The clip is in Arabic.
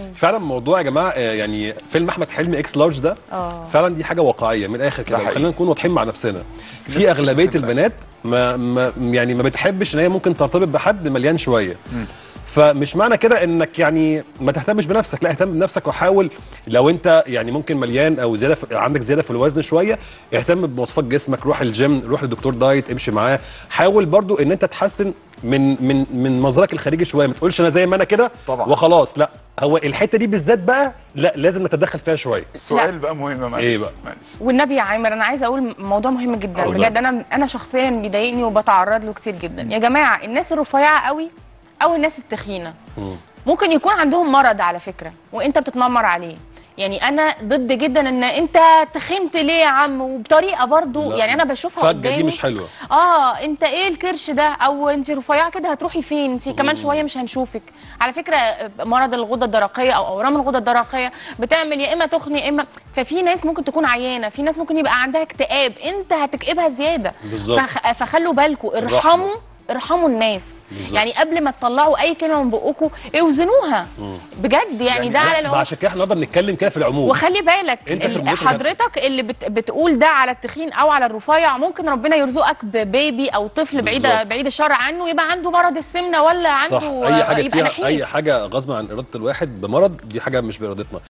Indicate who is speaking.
Speaker 1: فعلا موضوع يا جماعه يعني فيلم احمد حلمي اكس لارج ده فعلا دي حاجه واقعيه من الاخر كده، خلينا نكون واضحين مع نفسنا. في اغلبيه البنات ما بتحبش ان هي ممكن ترتبط بحد مليان شويه. فمش معنى كده انك يعني ما تهتمش بنفسك، لا اهتم بنفسك وحاول. لو انت يعني ممكن مليان او زياده عندك زياده في الوزن شويه، اهتم بمواصفات جسمك، روح الجيم، روح لدكتور دايت، امشي معاه. حاول برضو ان انت تحسن من مظهرك الخارجي شويه، ما تقولش انا زي ما انا كده وخلاص. لا، هو الحته دي بالذات بقى لا لازم نتدخل فيها شويه.
Speaker 2: السؤال بقى مهم، معلش
Speaker 1: ايه بقى؟
Speaker 3: والنبي يا عامر انا عايزه اقول موضوع مهم جدا بجد، انا شخصيا بيضايقني وبتعرض له كتير جدا. يا جماعه الناس الرفيعه قوي او الناس التخينه ممكن يكون عندهم مرض على فكره وانت بتتنمر عليه. يعني انا ضد جدا ان انت تخنت ليه يا عم، وبطريقه برضو يعني انا بشوفها قدامي
Speaker 1: دي مش حلوه.
Speaker 3: انت ايه الكرش ده، او انت رفيعه كده هتروحي فين، انت كمان شويه مش هنشوفك. على فكره مرض الغده الدرقيه او اورام الغده الدرقيه بتعمل يا اما تخن يا اما، ففي ناس ممكن تكون عيانه، في ناس ممكن يبقى عندها اكتئاب، انت هتكئبها زياده. فخلوا بالكم، ارحموا الناس بالزبط. يعني قبل ما تطلعوا اي كلمه من بقكم اوزنوها بجد. يعني ده على
Speaker 1: عشان كده احنا نقدر نتكلم كده في العموم.
Speaker 3: وخلي بالك حضرتك اللي بتقول ده على التخين او على الرفيع، ممكن ربنا يرزقك ببيبي او طفل بعيد الشر عنه يبقى عنده مرض السمنه ولا عنده
Speaker 1: صح. اي حاجه فيها اي حاجه غصب عن اراده الواحد بمرض، دي حاجه مش بارادتنا.